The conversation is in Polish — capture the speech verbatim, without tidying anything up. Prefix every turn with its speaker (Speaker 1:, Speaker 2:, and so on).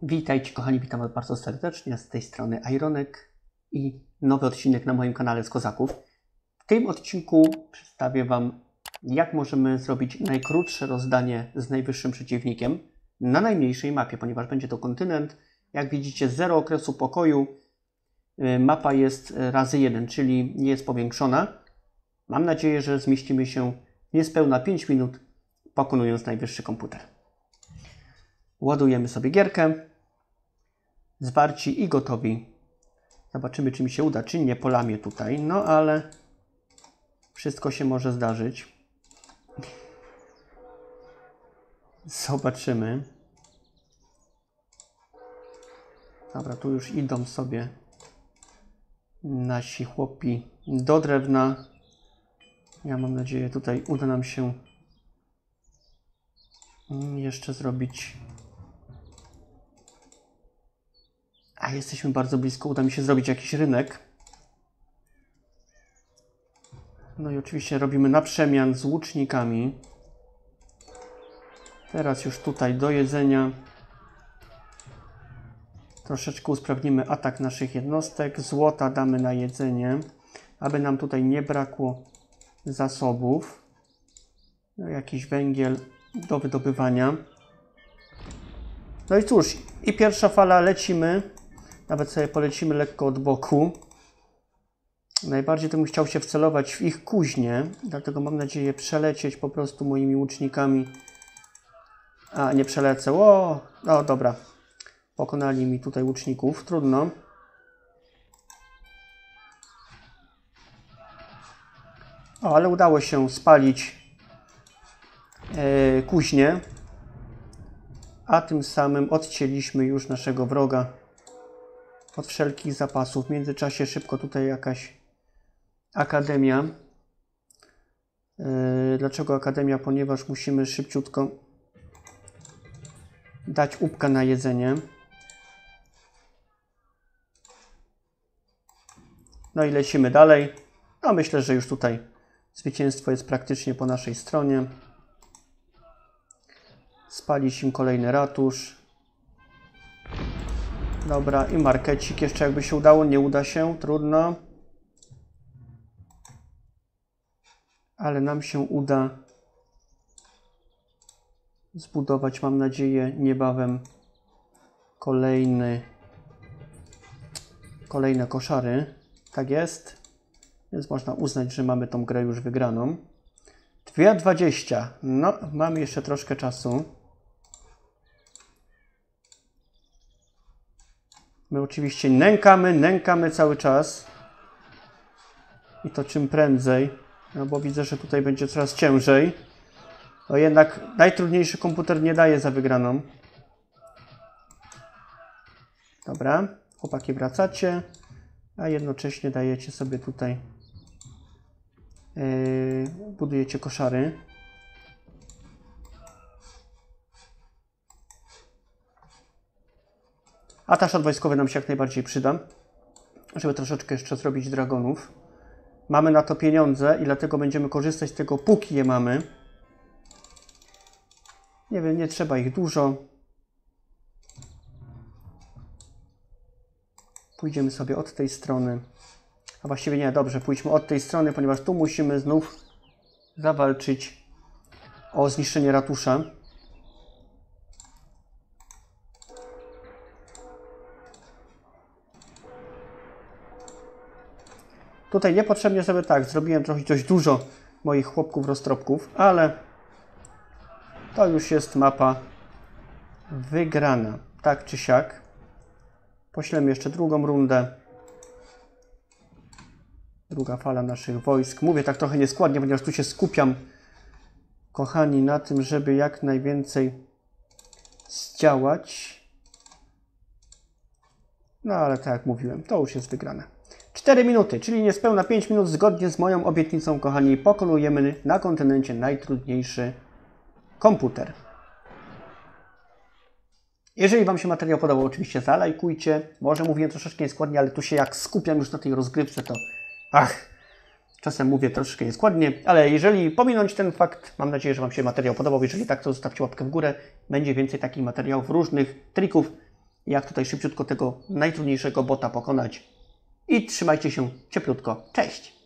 Speaker 1: Witajcie kochani, witam Was bardzo serdecznie, z tej strony Ironek i nowy odcinek na moim kanale z Kozaków. W tym odcinku przedstawię Wam, jak możemy zrobić najkrótsze rozdanie z najwyższym przeciwnikiem na najmniejszej mapie, ponieważ będzie to kontynent. Jak widzicie, zero okresu pokoju, mapa jest razy jeden, czyli nie jest powiększona. Mam nadzieję, że zmieścimy się w niespełna pięć minut, pokonując najwyższy komputer. Ładujemy sobie gierkę. Zwarci i gotowi. Zobaczymy, czy mi się uda, czy nie polamię tutaj. No ale wszystko się może zdarzyć. Zobaczymy. Dobra, tu już idą sobie nasi chłopi do drewna. Ja mam nadzieję, tutaj uda nam się jeszcze zrobić. A jesteśmy bardzo blisko, uda mi się zrobić jakiś rynek. No i oczywiście robimy na przemian z łucznikami. Teraz już tutaj do jedzenia. Troszeczkę usprawnimy atak naszych jednostek. Złota damy na jedzenie, aby nam tutaj nie brakło zasobów. No, jakiś węgiel do wydobywania. No i cóż, i pierwsza fala, lecimy. Nawet sobie polecimy lekko od boku. Najbardziej to bym chciał się wcelować w ich kuźnię, dlatego mam nadzieję przelecieć po prostu moimi łucznikami. A, nie przelecę. O, no dobra. Pokonali mi tutaj łuczników. Trudno. O, ale udało się spalić yy, kuźnię. A tym samym odcięliśmy już naszego wroga od wszelkich zapasów. W międzyczasie szybko tutaj jakaś akademia. Yy, dlaczego akademia? Ponieważ musimy szybciutko dać łupka na jedzenie. No i lecimy dalej. No myślę, że już tutaj zwycięstwo jest praktycznie po naszej stronie. Spalić im kolejny ratusz. Dobra, i markecik jeszcze jakby się udało. Nie uda się, trudno. Ale nam się uda zbudować, mam nadzieję, niebawem kolejny, kolejne koszary. Tak jest. Więc można uznać, że mamy tą grę już wygraną. dwie dwadzieścia. No, mamy jeszcze troszkę czasu. My oczywiście nękamy, nękamy cały czas. I to czym prędzej. No bo widzę, że tutaj będzie coraz ciężej. No jednak najtrudniejszy komputer nie daje za wygraną. Dobra. Chłopaki, wracacie. A jednocześnie dajecie sobie tutaj... Yy, budujecie koszary. A taszat wojskowy nam się jak najbardziej przyda, żeby troszeczkę jeszcze zrobić dragonów. Mamy na to pieniądze i dlatego będziemy korzystać z tego, póki je mamy. Nie wiem, nie trzeba ich dużo. Pójdziemy sobie od tej strony. A właściwie nie, dobrze, pójdźmy od tej strony, ponieważ tu musimy znów zawalczyć o zniszczenie ratusza. Tutaj niepotrzebnie sobie tak, zrobiłem trochę dość dużo moich chłopków roztropków, ale to już jest mapa wygrana, tak czy siak. Poślemy jeszcze drugą rundę. Druga fala naszych wojsk. Mówię tak trochę nieskładnie, ponieważ tu się skupiam, kochani, na tym, żeby jak najwięcej zdziałać. No ale tak jak mówiłem, to już jest wygrane. cztery minuty, czyli niespełna pięć minut, zgodnie z moją obietnicą, kochani, pokonujemy na kontynencie najtrudniejszy komputer. Jeżeli Wam się materiał podobał, oczywiście zalajkujcie. Może mówię troszeczkę nieskładnie, ale tu się jak skupiam już na tej rozgrywce, to ach, czasem mówię troszeczkę nieskładnie, ale jeżeli pominąć ten fakt, mam nadzieję, że Wam się materiał podobał. Jeżeli tak, to zostawcie łapkę w górę. Będzie więcej takich materiałów, różnych trików jak tutaj szybciutko tego najtrudniejszego bota pokonać. I trzymajcie się cieplutko. Cześć!